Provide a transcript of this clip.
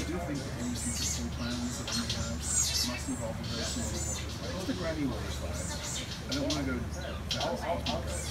do think that any future full plans that we may have must involve a very similar water slide. Just a granny water slide. I don't want to go fast.